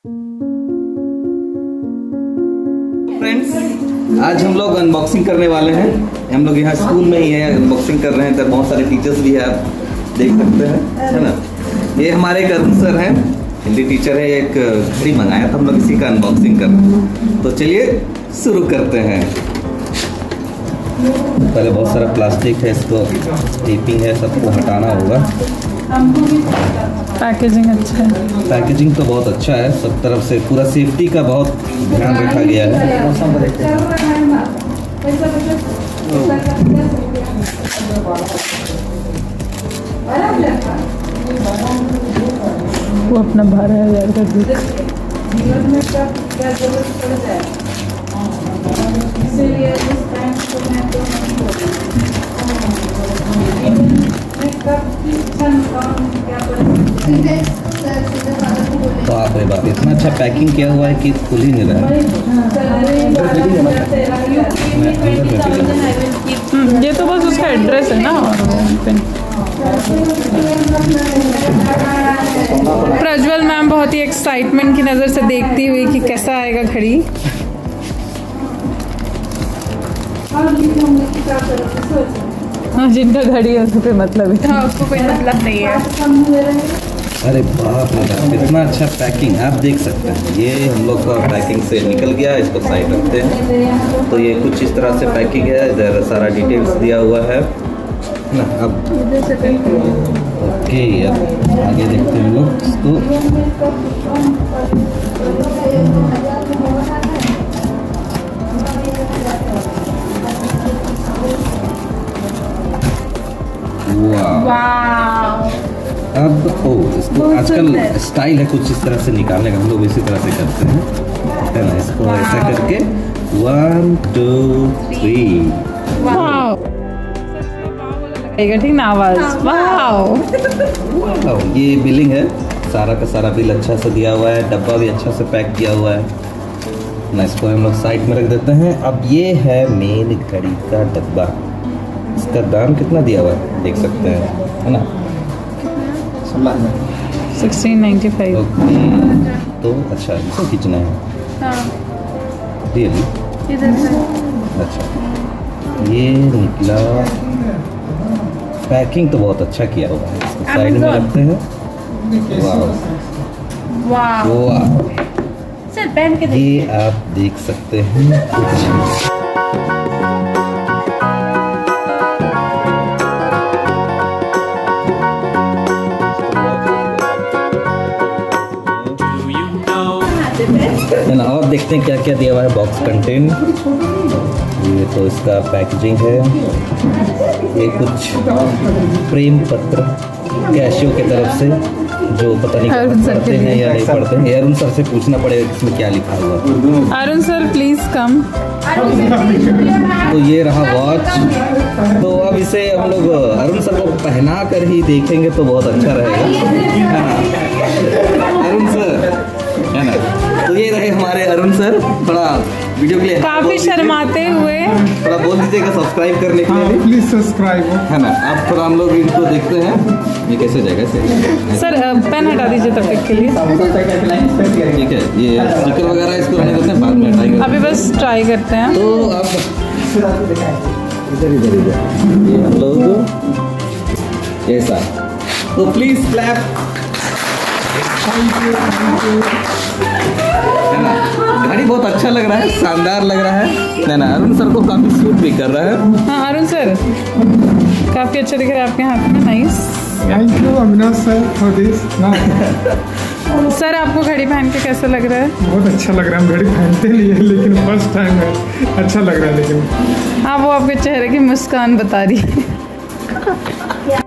Friends, आज हम लोग अनबॉक्सिंग करने वाले हैं। हम लोग यहाँ स्कूल में ही है, अनबॉक्सिंग कर रहे हैं। तो बहुत सारे टीचर्स भी है, आप देख सकते हैं, है ना। ये हमारे एक अरुण सर हैं, हिंदी टीचर है। एक घड़ी मंगाया था हम लोग, इसी का अनबॉक्सिंग कर रहे हैं। तो चलिए शुरू करते हैं। पहले बहुत सारा प्लास्टिक है, इसको टेपिंग है, सबको हटाना होगा। पैकेजिंग अच्छा है, पैकेजिंग तो बहुत अच्छा है, सब तरफ से पूरा सेफ्टी का बहुत ध्यान रखा गया है। वो अपना 12,000 का दूध। बाप रे बाप, इतना अच्छा पैकिंग किया हुआ है कि खुल ही नहीं रहा है। ये तो बस उसका एड्रेस है ना। प्रज्वल मैम बहुत ही एक्साइटमेंट की नज़र से देखती हुई कि कैसा आएगा घड़ी। हाँ, जिनका घड़ी है उसको कोई मतलब है। हाँ, उसको कोई मतलब नहीं है। अरे बाप रे बाप, इतना अच्छा पैकिंग आप देख सकते हैं। ये हम लोग का पैकिंग से निकल गया, इसको साइड रखते हैं। तो ये कुछ इस तरह से पैकिंग है, इधर सारा डिटेल्स दिया हुआ है ना। अब ओके, अब आगे देखते हैं लोग इसको। वाह। अब इसको आजकल स्टाइल है कुछ इस तरह से निकालने का, हम लोग इसी तरह से करते हैं, है ना। इसको ऐसा करके 1 2 3 ठीक ना आवाज। वाओ, ये बिलिंग है, सारा का सारा बिल अच्छा से दिया हुआ है, डब्बा भी अच्छा से पैक किया हुआ है ना। इसको हम लोग साइड में रख देते हैं। अब ये है मेन घड़ी का डब्बा। इसका दाम कितना दिया हुआ है देख सकते हैं, है ना, 1695। ओके, तो अच्छा इसको खींचना है। रियली अच्छा, ये निकला। पैकिंग तो बहुत अच्छा किया हुआ है। इसको साइड में रखते हैं। वाह वाह, सर पहन के ये आप देख सकते हैं कुछ। ना, और देखते हैं क्या क्या दिया हुआ है बॉक्स कंटेंट। ये तो इसका पैकेजिंग है। ये कुछ प्रेम पत्र कैशियो की तरफ से, जो पता नहीं पढ़ते हैं या नहीं पढ़ते हैं। अरुण सर से पूछना पड़ेगा इसमें क्या लिखा हुआ। Arun sir please come. तो ये रहा वॉच। तो अब इसे हम लोग अरुण सर को पहना कर ही देखेंगे तो बहुत अच्छा रहेगा, अरुण सर, है ना। तो ये रहे हमारे अरुण सर। थोड़ा वीडियो के लिए काफी शर्माते हुए थोड़ा बोल दीजिएगा सब्सक्राइब करने के लिए। प्लीज सब्सक्राइब, है ना। अब थोड़ा हम लोग इनको देखते हैं ये कैसे जाएगा इसे। सर पेन हटा दीजिए तब तक के लिए। ठीक है, ये स्टिकर वगैरह इसको रहने देते हैं, बाद में हटाएंगे। अभी बस ट्राई करते हैं। तो अब इधर ये हम लोग ऐसा, तो प्लीज क्लैप, है ना। घड़ी बहुत अच्छा लग रहा है, शानदार लग रहा है ना। अरुण सर को काफी सूट भी कर रहा है। हाँ अरुण सर काफी अच्छा दिख रहा है आपके हाथ में। Nice, thank you Avinash sir for this. Sir आपको घड़ी पहन के कैसा लग रहा है? बहुत अच्छा लग रहा है। हम घड़ी पहनते नहीं है, लेकिन फर्स्ट टाइम है, अच्छा लग रहा है। लेकिन हाँ, वो आपके चेहरे की मुस्कान बता रही है।